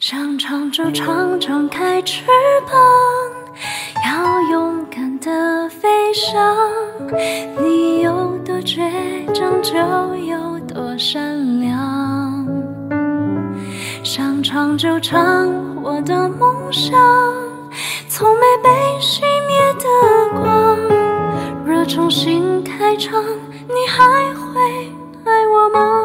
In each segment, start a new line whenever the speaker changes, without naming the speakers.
想唱就唱，张开翅膀，要勇敢地飞翔。你有多倔强，就有多善良。想唱就唱，我的梦想从没被熄灭的光。若重新开场，你还会爱我吗？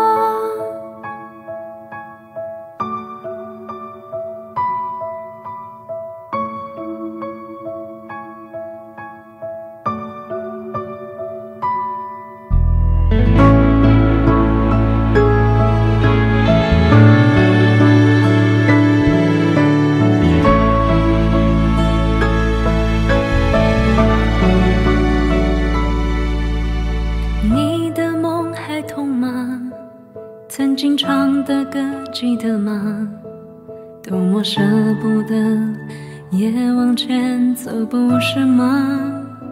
你的梦还痛吗？曾经唱的歌记得吗？多么舍不得也往前走，不是吗？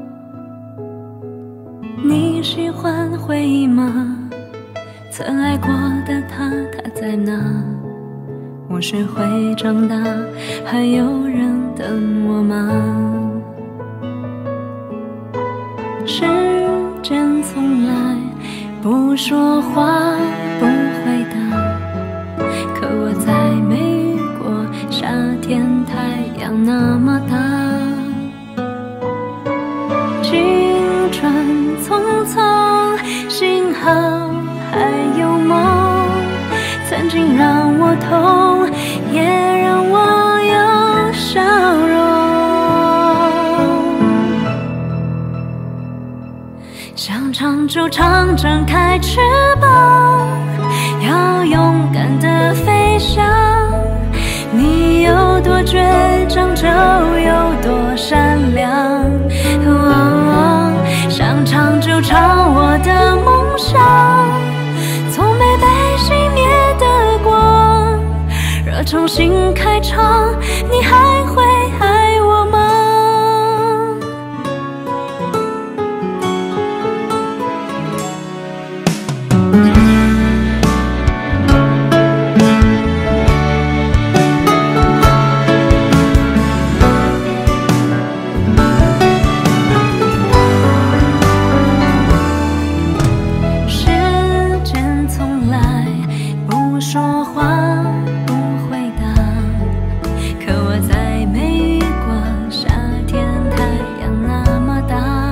你喜欢回忆吗？曾爱过的他在哪？我学会长大，还有人等我吗？时间从来不说话，不回答，可我再没遇过夏天太阳那么大。青春匆匆，幸好还有梦，曾经让我痛，也让我有笑容。想唱就唱，张开翅膀，要勇敢地飞翔。你有多倔强，就有多善良。想唱就唱，我的梦想从没被熄灭的光。若重新开场，你还会爱我吗？说话不回答，可我再没遇过夏天太阳那么大。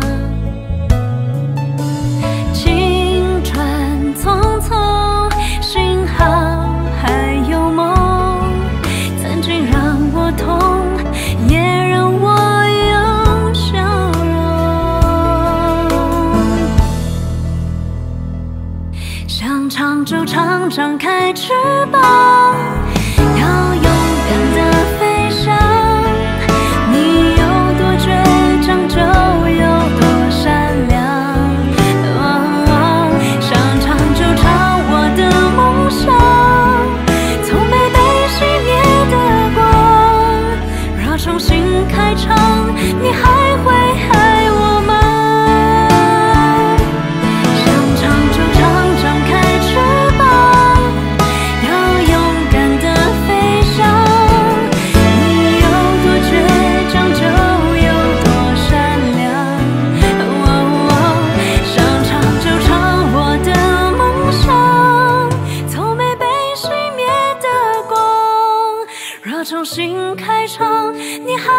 青春匆匆，幸好还有梦，曾经让我痛，也让我有笑容。想唱就唱，张开翅膀，要勇敢地飞翔。你有多倔强，就有多善良。想唱就唱，我的梦想从没被熄灭的光。若重新开场，你还会爱我吗？重新开场，你还